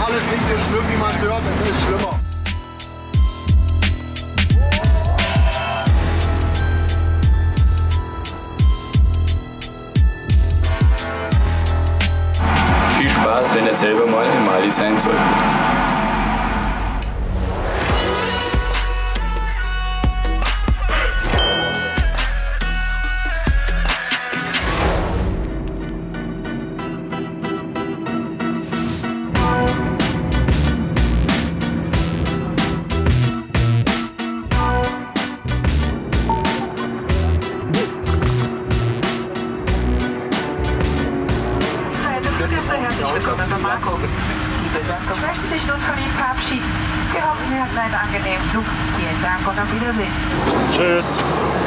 alles nicht so schlimm, wie man es hört. Es ist schlimmer. Viel Spaß, wenn ihr selber mal in Mali sein solltet. Herzlich willkommen bei Bamako. Die Besatzung möchte sich nun von Ihnen verabschieden. Wir hoffen, Sie hatten einen angenehmen Flug. Vielen Dank und auf Wiedersehen. Tschüss.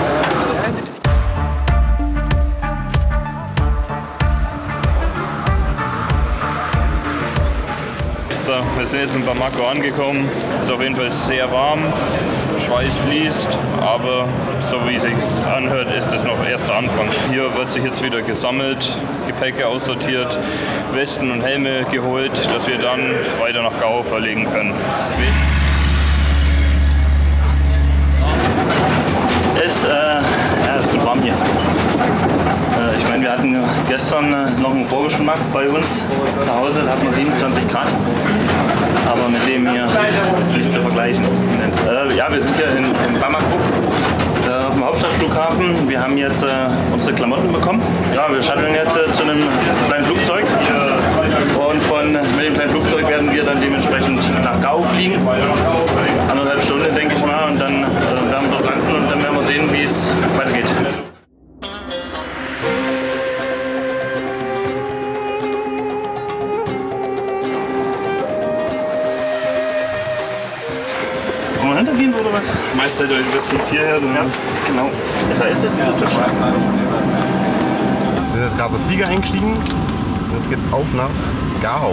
So, wir sind jetzt in Bamako angekommen. Es ist auf jeden Fall sehr warm. Schweiß fließt, aber so wie es sich anhört, ist es noch erst der Anfang. Hier wird sich jetzt wieder gesammelt, Gepäcke aussortiert, Westen und Helme geholt, dass wir dann weiter nach Gao verlegen können. Es ist gut warm hier. Ich meine, wir hatten gestern noch einen Vorgeschmack bei uns zu Hause, da hatten wir 27 Grad. Aber mit dem hier nicht zu vergleichen. Ja, wir sind hier in Bamako, auf dem Hauptstadtflughafen. Wir haben jetzt unsere Klamotten bekommen. Ja, wir shutteln jetzt zu einem kleinen Flugzeug. Und mit dem kleinen Flugzeug werden wir dann dementsprechend nach Gao fliegen. 1,5 Stunden, denke ich mal. Und dann werden wir dort landen und dann werden wir sehen, wie es weitergeht. Wollen wir hintergehen oder was? Schmeißt halt euch das nicht hierher. Ja, genau. Ist das ein guter Tisch? Wir sind jetzt gerade auf den Flieger eingestiegen. Und jetzt geht's auf nach Gao.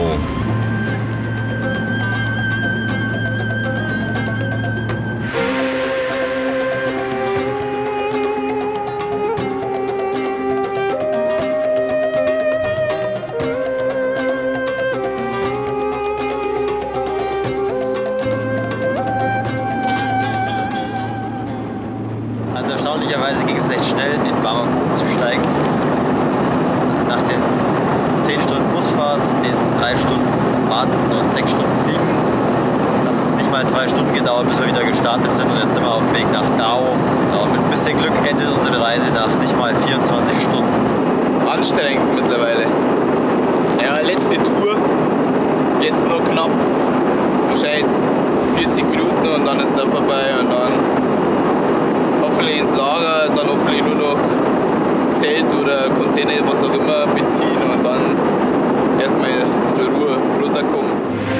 Also erstaunlicherweise ging es recht schnell, in Bamako umzusteigen. Nach den 10 Stunden Busfahrt, den 3 Stunden Warten und 6 Stunden Fliegen hat es nicht mal 2 Stunden gedauert, bis wir wieder gestartet sind. Und jetzt sind wir auf dem Weg nach Gao. Und mit ein bisschen Glück endet unsere Reise nach nicht mal 24 Stunden. Anstrengend mittlerweile. Ja, letzte Tour. Jetzt noch knapp. Wahrscheinlich 40 Minuten und dann ist es auch vorbei. Und dann hoffentlich ins Lager, dann hoffentlich nur noch Zelt oder Container, was auch immer, beziehen und dann erstmal ein bisschen Ruhe runterkommen.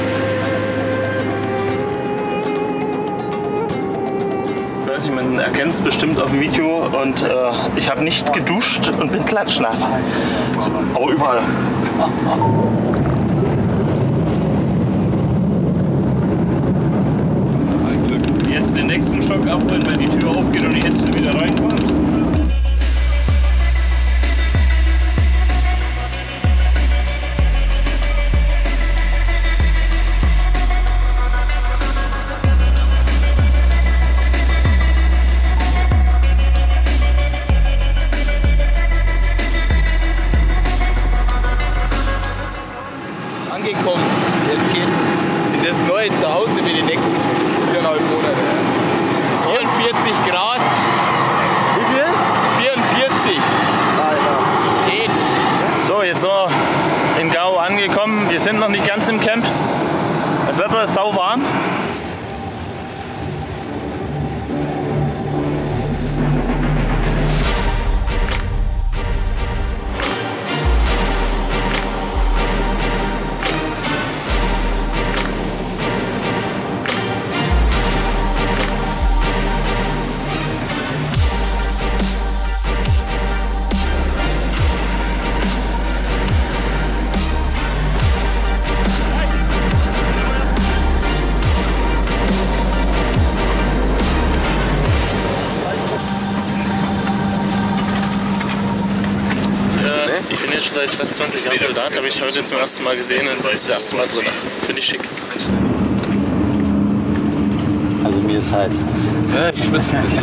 Ich weiß nicht, man erkennt es bestimmt auf dem Video und ich habe nicht geduscht und bin klatschnass. So, aber überall. Jetzt den nächsten Schock abholen, wenn die Tür aufgeht und die Hitze wieder reinkommt. Angekommen, jetzt geht's in das neue Zuhause für die nächsten 4,5 Monate. 44 Grad. Wie viel? 44. Geht. So, jetzt sind wir in Gao angekommen. Wir sind noch nicht ganz im Camp. Das Wetter ist sauwarm. Ich bin jetzt schon seit fast 20 Jahren Soldat, habe ich heute zum ersten Mal gesehen und sitze das erste Mal drin. Finde ich schick. Also mir ist halt. Ja, ich schwitze ein bisschen.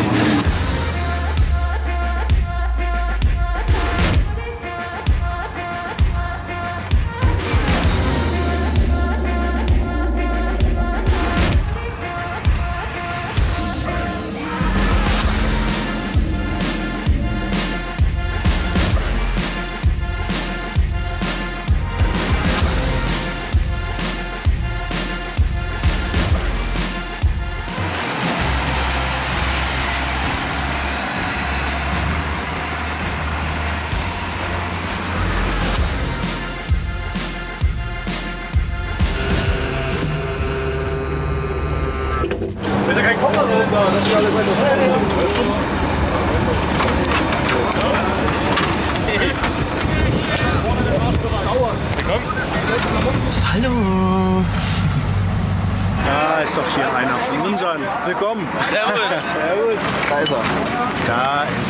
Hallo! Da ist doch hier einer von unseren. Willkommen! Servus! Servus! Kaiser. Da ist.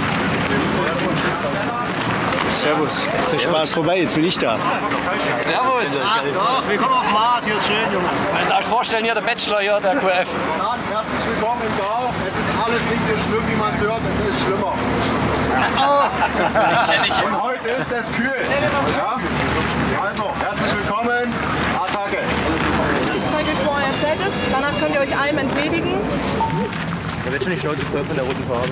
Servus! Ist der Spaß vorbei, jetzt bin ich da. Servus! Ach doch, willkommen auf dem Mars, hier ist schön, Junge. Ich darf vorstellen, hier der Bachelor, hier der QF. Dann herzlich willkommen im Gau. Es ist alles nicht so schlimm, wie man es hört, es ist schlimmer. Und heute ist es kühl. Ja? Also, herzlich willkommen, Attacke. Ich zeige euch, wo euer Zelt ist, danach könnt ihr euch allem entledigen. Da wird schon die Schnauze voll von der roten Farbe.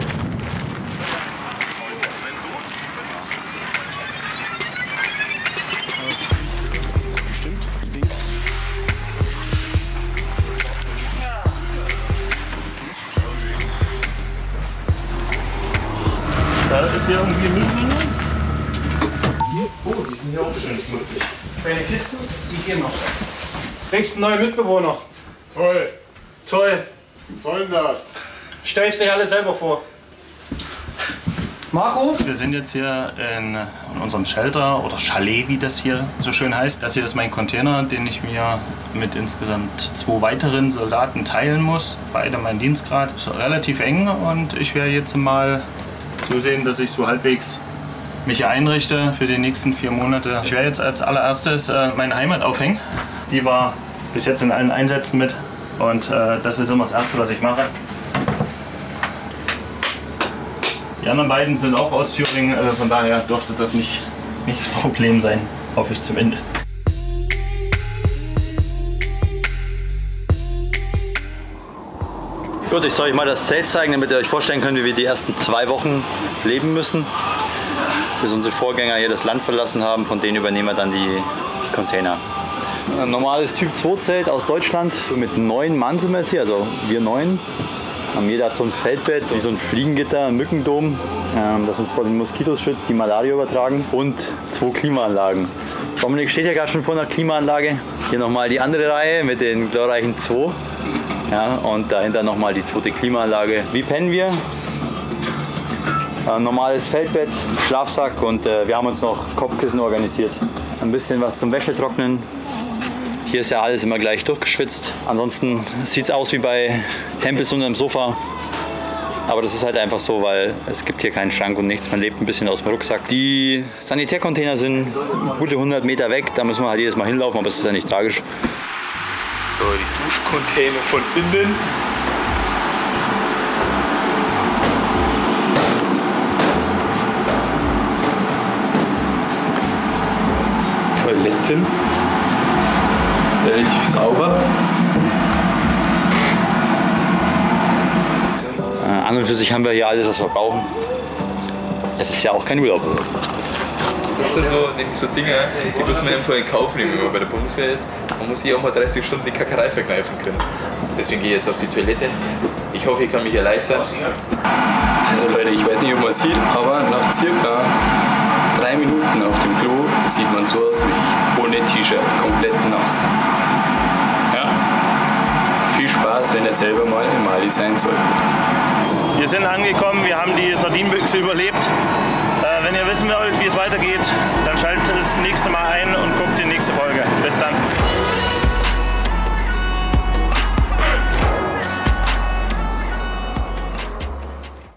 Da ist hier irgendwie Mülllinie. Oh, die sind ja auch schön schmutzig. Deine Kisten, die gehen noch. Bringst einen neuen Mitbewohner. Toll. Toll. Was soll denn das? Stell dich dir alles selber vor. Marco? Wir sind jetzt hier in unserem Shelter oder Chalet, wie das hier so schön heißt. Das hier ist mein Container, den ich mir mit insgesamt 2 weiteren Soldaten teilen muss. Beide mein Dienstgrad. Ist relativ eng und ich werde jetzt mal zusehen, dass ich so halbwegs mich hier einrichte für die nächsten 4 Monate. Ich werde jetzt als allererstes meine Heimat aufhängen. Die war bis jetzt in allen Einsätzen mit und das ist immer das Erste, was ich mache. Die anderen beiden sind auch aus Thüringen, von daher dürfte das nicht das Problem sein, hoffe ich zumindest. Gut, ich soll euch mal das Zelt zeigen, damit ihr euch vorstellen könnt, wie wir die ersten 2 Wochen leben müssen, bis unsere Vorgänger hier das Land verlassen haben. Von denen übernehmen wir dann die Container. Ein normales Typ 2 Zelt aus Deutschland mit 9 Mann sind wir jetzt hier, also wir 9. Jeder hat so ein Feldbett, wie so ein Fliegengitter, ein Mückendom, das uns vor den Moskitos schützt, die Malaria übertragen, und 2 Klimaanlagen. Dominik steht ja gerade schon vor einer Klimaanlage. Hier nochmal die andere Reihe mit den glorreichen 2. Ja, und dahinter nochmal die 2. Klimaanlage. Wie pennen wir? Ein normales Feldbett, Schlafsack und wir haben uns noch Kopfkissen organisiert. Ein bisschen was zum Wäschetrocknen. Hier ist ja alles immer gleich durchgeschwitzt. Ansonsten sieht es aus wie bei Hempels unterm Sofa. Aber das ist halt einfach so, weil es gibt hier keinen Schrank und nichts. Man lebt ein bisschen aus dem Rucksack. Die Sanitärcontainer sind gute 100 Meter weg. Da müssen wir halt jedes Mal hinlaufen, aber es ist ja nicht tragisch. So, die Duschcontainer von innen. Toiletten. Relativ sauber. An und für sich haben wir hier alles, was wir brauchen. Es ist ja auch kein Urlaub. Das sind so, nämlich so Dinge, die muss man einfach in Kauf nehmen, wenn man bei der Bundeswehr ist. Man muss hier auch mal 30 Stunden die Kackerei verkneifen können. Deswegen gehe ich jetzt auf die Toilette. Ich hoffe, ich kann mich erleichtern. Also Leute, ich weiß nicht, ob man es sieht, aber nach circa 3 Minuten auf dem Klo sieht man so aus wie ich. Ohne T-Shirt, komplett nass. Ja, viel Spaß, wenn ihr selber mal in Mali sein solltet. Wir sind angekommen, wir haben die